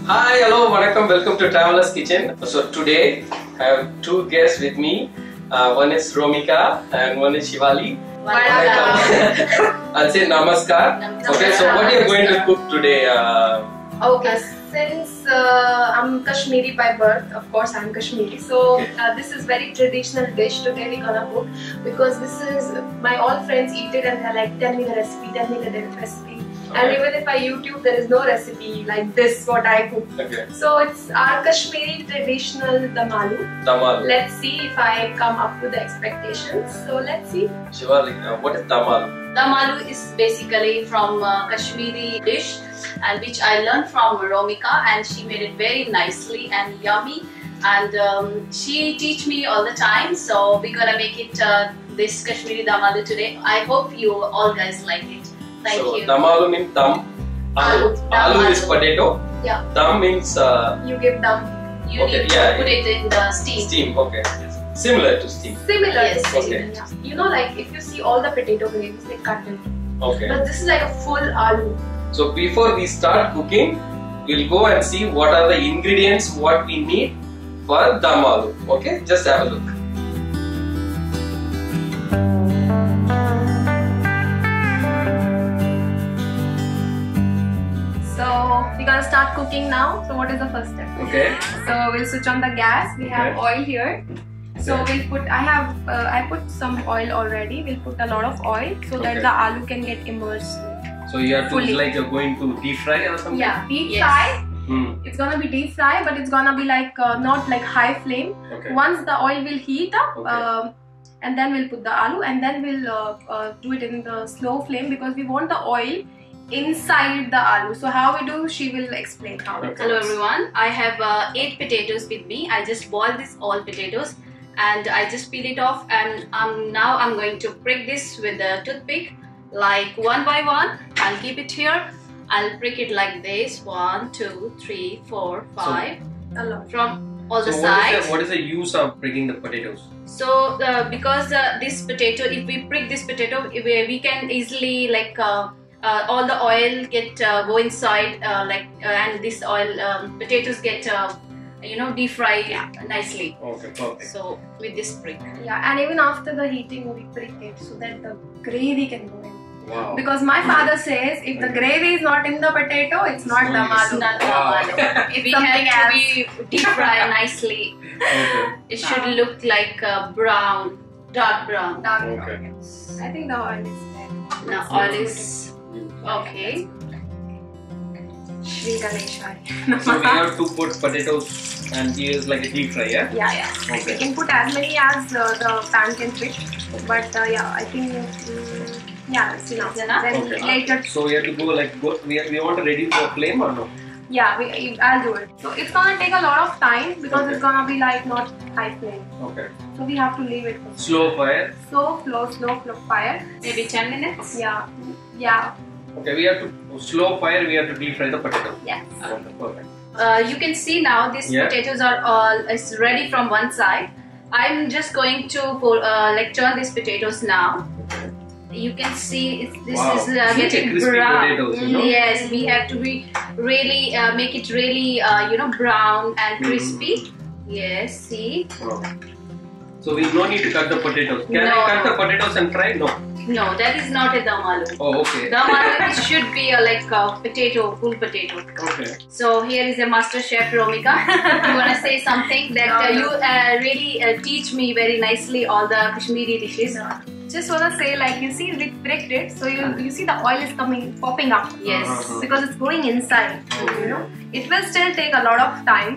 Hi, hello, vanakkam, welcome to Traveler's Kitchen. So today I have two guests with me. One is Romika and one is Shivali. I'll say namaskar. Okay, so what are you going to cook today? Okay, since I'm Kashmiri by birth, of course I'm Kashmiri. So this is very traditional dish today we're gonna cook, because this is my all friends eat it and they're like, tell me the recipe, tell me the recipe. And even if I YouTube, there is no recipe like this what I cook. Okay. So it's our Kashmiri traditional dum aloo. Dum aloo. Let's see if I come up to the expectations. So let's see. Shivali, what is dum aloo? Dum aloo is basically from Kashmiri dish, and which I learned from Romika, and she made it very nicely and yummy. And she teach me all the time. So we're gonna make it this Kashmiri dum aloo today. I hope you all guys like it. Thank you. Dum aloo means dum aloo. Aloo is potato. Yeah. Dum means You give dum. You need to put it in the steam. Steam. Okay. Similar to steam. Similar Yes, to okay. steam. Yeah. You know, like if you see all the potato grains, they cut it. Okay. But this is like a full aloo. So before we start cooking, we'll go and see what are the ingredients what we need for dum aloo. Okay, just have a look. So we're gonna start cooking now. So what is the first step? Okay. So we'll switch on the gas. We have oil here. So we'll put. I put some oil already. We'll put a lot of oil so that the aloo can get immersed. So you have to Fully. like you're going to deep fry or something. Yeah, deep Yes. fry. Hmm. It's gonna be deep fry, but it's gonna be like not like high flame. Okay. Once the oil will heat up, Okay. and then we'll put the aloo, and then we'll do it in the slow flame, because we want the oil inside the aloo. So how we do, she will explain how. Okay. Hello everyone. I have 8 potatoes with me. I just boiled these all potatoes, and I just peel it off, and now I'm going to prick this with a toothpick, like one by one. I'll keep it here. I'll prick it like this. 1, 2, 3, 4, 5 A lot. from all the So sides. what is the use of breaking the potatoes? So because this potato, if we prick this potato, we can easily like all the oil get go inside, and this oil potatoes get deep fried nicely. Okay, perfect. So with this prick. Yeah, and even after the heating, we prick it so that the gravy can go in. Wow. Because my father says, if the gravy is not in the potato, it's not dum It's aloo. not Wow. dum aloo. It's We something have else. to be deep fried nicely. Okay. It should look like brown, dark brown. Dark Okay. brown. I think the oil is there. Now oil is okay. Shri Ganeshwari. So we have to put potatoes and use like a deep fry, yeah? Yeah, yeah. Okay. You can put as many as the pan can fit. But yeah, I think yeah, it's enough. It's enough? Then Okay. later, So we have to we want to reduce the flame or no? yeah, I'll do it. So it's gonna take a lot of time, because Okay. it's gonna be like not high flame. Okay. So we have to leave it. Slow fire. Slow fire. Maybe 10 minutes. Yeah, yeah, Okay, we have to slow fire. We have to deep fry the potato. yes. Okay, perfect. You can see now these Yeah. potatoes are all is ready from one side. I'm just going to turn these potatoes now. You can see this Wow. is It's like a getting crispy brown. potatoes, you know? Yes, we have to be really make it really brown and crispy. Yes, see. Wow. So we no need to cut the potatoes. Can No. I cut the potatoes and fry? No. No, that is not a dum aloo. Oh, okay. Dum aloo it should be like a potato, full potato. Okay. So here is a master chef Romika. You wanna say something that you really teach me very nicely all the Kashmiri dishes. Just wanna say, like, you see, we pricked it, so you see the oil is popping up. Yes. Because it's going inside. You know, it will still take a lot of time.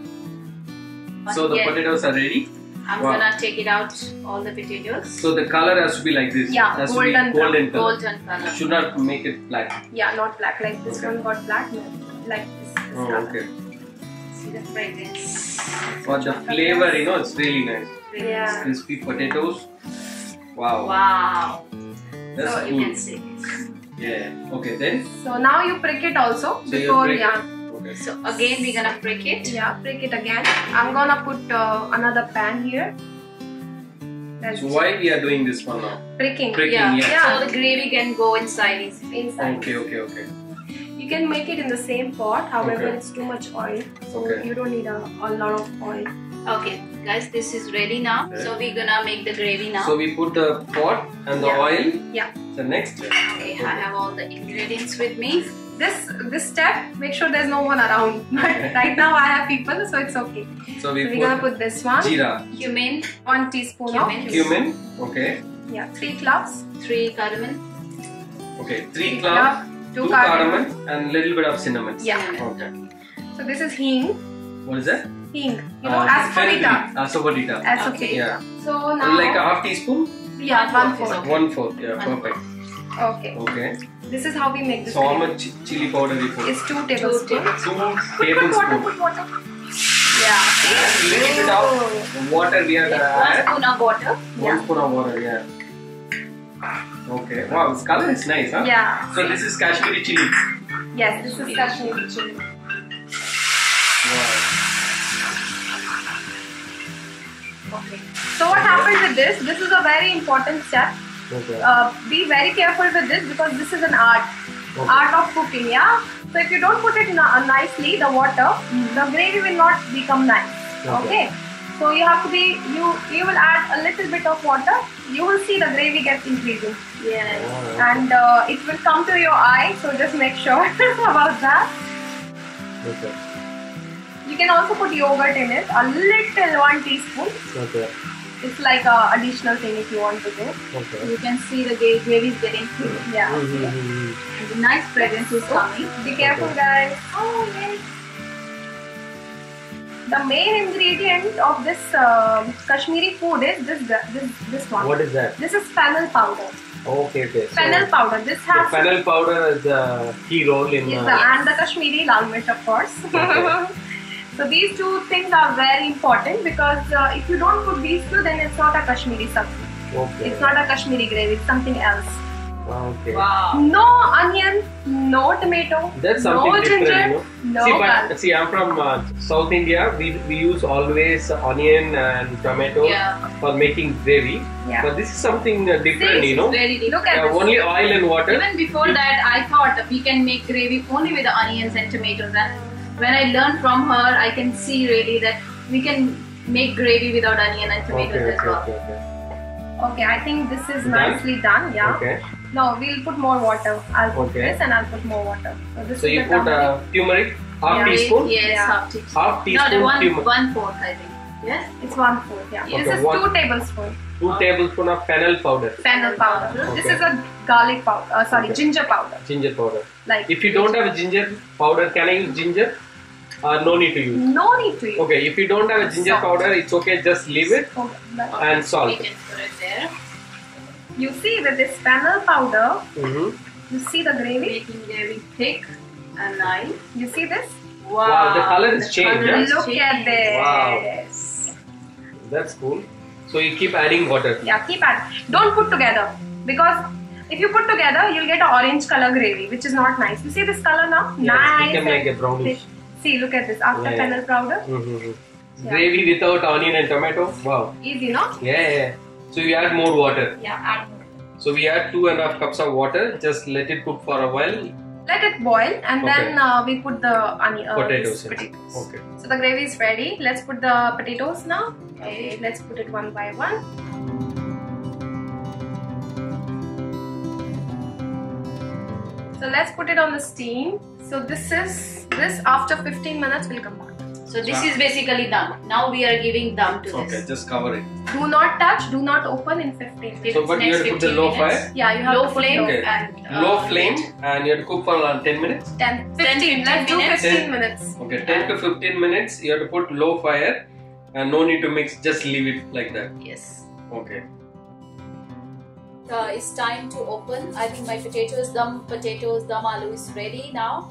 So the Yeah. potatoes are ready. I'm Wow. gonna take it out all the potatoes. So the color has to be like this. Yeah, has golden to be golden color. Golden color. Should not make it black. Yeah, not black. Like this Okay. one got black. No, like this Oh, color. okay. See the fragrance. For the flavor, it's really nice. Yeah. Crispy potatoes. Wow. Wow. That's So you cool. can see. Yeah. Okay, then. So now you prick it also. So you Before, prick- yeah. Okay. So again we're gonna prick it. Yeah, prick it again. I'm gonna put another pan here. So why we are doing this one now? Pricking. Pricking, yeah. So the gravy can go inside easily. Inside. Okay. You You can make it in the same pot. However, Okay. it's too much oil, so Okay. you don't need a lot of oil. Okay, guys, this is ready now. Okay. So we're gonna make the gravy now. So we put the pot and the Yeah. oil. Yeah. The next. Okay, I have all the ingredients with me. This step, make sure there's no one around. But right now I have people, so it's okay. So we So we're gonna put this one. jeera, Cumin, 1 teaspoon Cumin. of cumin. Okay. yeah, 3 cloves. 3 cardamom. Okay. 3 3 cloves, 2 2 cardamom. cardamom, and little bit of cinnamon. Yeah. Okay. So this is hing. What is that? Hing. You know, asafoetida. Asafoetida. Asafoetida. Yeah. So now Like a half teaspoon. yeah, 1/4. 1/4. Yeah. Perfect. Okay. Okay. This is how we make this. So how gravy. much chili powder we put? It's 2 tablespoons. 2 Put water. tablespoons. Put water. Yeah. And little bit of water we are gonna 1 add. spoon of water. 1 spoon of water. Yeah. Okay. Wow, this color is nice, huh? Yeah. So this is Kashmiri chili. Yes, this is Kashmiri chili. Wow. Okay. So what happens with this? This is a very important step. Okay. Be very careful with this because this is an art. Okay. Art of cooking, yeah. So if you don't put it nicely, the water, the gravy will not become nice. Okay. Okay. So you have to be you will add a little bit of water. You will see the gravy gets increasing, Yes. and it will come to your eye. So just make sure about that. Okay. You can also put yogurt in it, a little 1 teaspoon. Okay. It's like a additional thing if you want to do. Okay. You can see the gravy is getting thick. Yeah. And the nice fragrance is coming. Be careful, guys. Oh yes. The main ingredient of this Kashmiri food is this one. What is that? This is fennel powder. Okay, okay. Fennel powder. This So has fennel powder is a key role in. and the Kashmiri lal mirch, of course. Okay. So these two things are very important because if you don't put these two, then it's not a Kashmiri sabzi. Okay. It's not a Kashmiri gravy. It's something else. Okay. Wow. No onion, no tomato, That's something no different, ginger, you know. no See, garlic. but see, I'm from South India. We use always onion and tomato Yeah. for making gravy. Yeah. But this is something different, See, you know. Very deep. Look at this. Only oil and water. Even before that, I thought we can make gravy only with the onions and tomatoes. And when I learned from her, I can see really that we can make gravy without onion and tomatoes Okay, as okay, well. okay, okay. Okay, I think this is Done? nicely done. Yeah. Okay. No, we'll put more water. I'll put Okay. this and I'll put more water. So this So is you the put turmeric. turmeric, half Yeah. teaspoon, Yes, Yeah. half teaspoon. half No, teaspoon the turmeric, 1/4, I think. Yes. It's 1/4. Yeah. Okay, This is one- 2 tablespoons 2 tablespoon of fennel powder, fennel powder. This Okay. is a garlic powder. Sorry, Okay. ginger powder. ginger powder. Like If you don't have a ginger powder, can I use ginger? No need to use. no need to use. Okay, if you don't have a ginger Salt. powder, it's okay. Just leave it Okay, but and We salt. can put it there. you see with this fennel powder, Mm-hmm. you see the gravy. Making gravy thick and nice. You see this? Wow, the color is changed, color yeah? is Look at changed. this. That's cool. So you keep adding water. Yeah, keep adding. Don't put together because if you put together, you'll get an orange color gravy, which is not nice. You see this color now? Yeah, Nice. it's become like a and brownish. thick. See, look at this. After Yeah. fennel powder, Mm-hmm. Yeah. Gravy without onion and tomato. Wow. easy, no? Yeah. So you add more water. Yeah, add more. So we add 2.5 cups of water. Just let it cook for a while. Let it boil and Okay. then we put the onion. Potatoes in it. Potatoes. Okay. So the gravy is ready. Let's put the potatoes now. Okay, let's put it one by one. So let's put it on the steam. So this after 15 minutes will come back. So this is basically done. Now we are giving dum to Okay, this. just cover it. Do not touch, do not open in 15 minutes. So, but you Next have to put the 15 low minutes. fire. Yeah, you have Low to put flame low. Okay. and Low flame, and you have to cook for around 10 minutes. 10, 10, 15. Let's do 15 15 minutes. Okay, 10 to 15 minutes. You have to put low fire, and no need to mix. Just leave it like that. Yes. Okay. It's time to open. I think my dum aloo is ready now.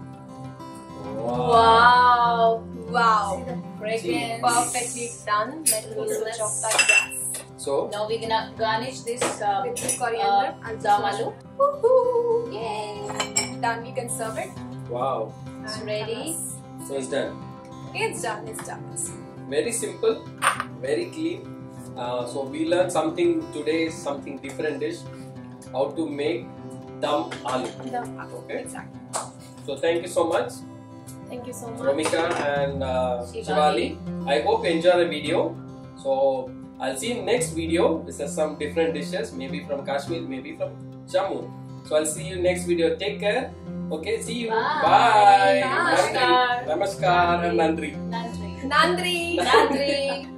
Wow. Wow. See the fragrance. Perfectly done. Let me Yes. switch off the gas. So Now we're gonna garnish this With the coriander and dum sausage. aloo. Woohoo! Yay! Done. You can serve it. wow. It's ready. So it's done. It's done. It's done. Very simple, very clean. So we learned something today, something different dish. How to make dum aloo. Done. Okay. Exactly. So thank you so much, Thank you so much. Romika and Shivali. I hope you enjoy the video. So I'll see you in next video. This is some different dishes, maybe from Kashmir, maybe from Jammu. So I'll see you next video. Take care. Okay, see you. Bye. Bye. Namaskar. Namaskar and Nandri. Nandri. Nandri. Nandri.